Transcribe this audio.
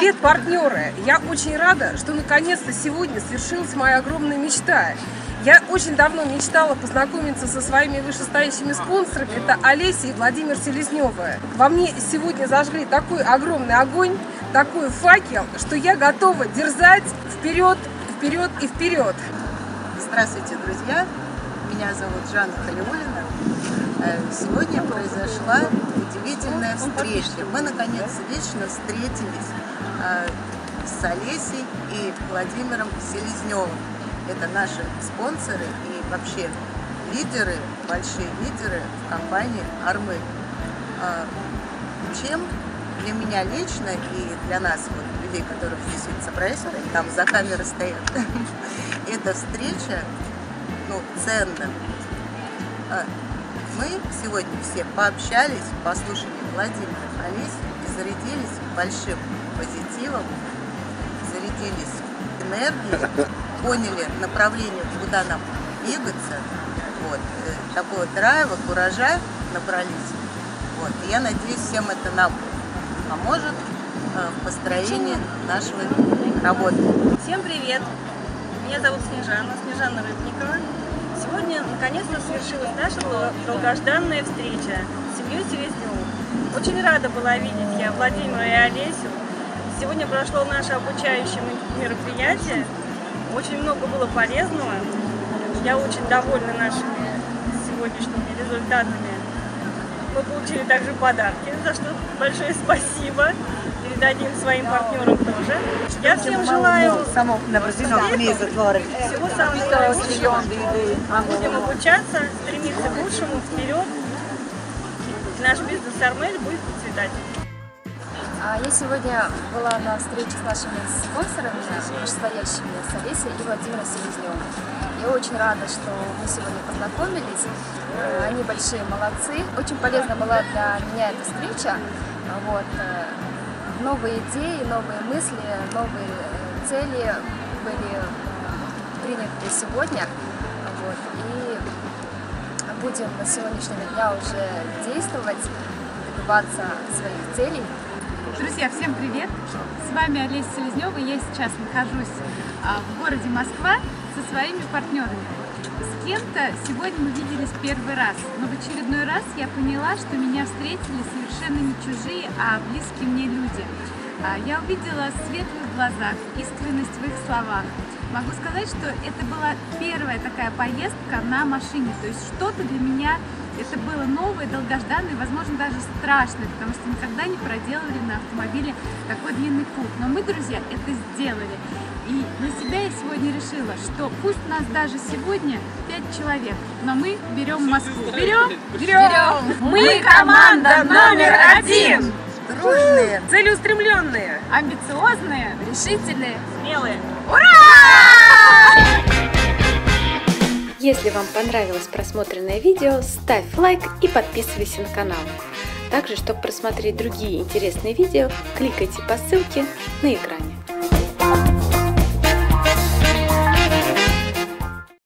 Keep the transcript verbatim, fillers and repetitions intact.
Привет, партнеры! Я очень рада, что наконец-то сегодня свершилась моя огромная мечта. Я очень давно мечтала познакомиться со своими вышестоящими спонсорами. Это Олеся и Владимир Селезневы. Во мне сегодня зажгли такой огромный огонь, такой факел, что я готова дерзать вперед, вперед и вперед. Здравствуйте, друзья! Меня зовут Жанна Халиуллина. Сегодня произошла удивительная встреча. Мы, наконец, лично встретились с Олесей и Владимиром Селезневым. Это наши спонсоры и вообще лидеры, большие лидеры в компании Армы. Чем для меня лично и для нас, вот, людей, которые здесь собрались, там за камерой стоят, эта встреча, ну, ценна. Мы сегодня все пообщались, послушали Владимира, Олесю и зарядились большим позитивом, зарядились энергией, поняли направление, куда нам двигаться, вот, такого драйва, куража набрались. Вот, и я надеюсь, всем это нам поможет в построении нашей работы. Всем привет! Меня зовут Снежана, Снежана Рыбникова. Сегодня наконец-то свершилась наша долгожданная встреча с семьей Селезневых. Очень рада была видеть я Владимира и Олесю. Сегодня прошло наше обучающее мероприятие. Очень много было полезного. Я очень довольна нашими сегодняшними результатами. Мы получили также подарки, за что большое спасибо. Передадим своим партнерам тоже. Я всем желаю всего самого лучшего. Будем обучаться, стремиться к лучшему, вперед. Наш бизнес Армель будет процветать. Я сегодня была на встрече с нашими спонсорами, вышестоящими, с Олесей и Владимиром Селезневым. Я очень рада, что мы сегодня познакомились. Они большие молодцы. Очень полезна была для меня эта встреча. Вот. Новые идеи, новые мысли, новые цели были приняты сегодня. Вот. И будем с сегодняшнего дня уже действовать, добиваться своих целей. Друзья, всем привет! С вами Олеся Селезнева. Я сейчас нахожусь в городе Москва со своими партнерами. С кем-то сегодня мы виделись первый раз, но в очередной раз я поняла, что меня встретили совершенно не чужие, а близкие мне люди. Я увидела свет в их глазах, искренность в их словах. Могу сказать, что это была первая такая поездка на машине, то есть что-то для меня это было новое, долгожданное, возможно, даже страшное, потому что никогда не проделывали на автомобиле такой длинный путь. Но мы, друзья, это сделали. И для себя я сегодня решила, что пусть нас даже сегодня пять человек, но мы берем Москву. Берем? Берем! Мы команда номер один! Дружные, целеустремленные, Амбициозные, Решительные, Смелые! ура! Если вам понравилось просмотренное видео, ставь лайк и подписывайся на канал. Также, чтобы просмотреть другие интересные видео, кликайте по ссылке на экране.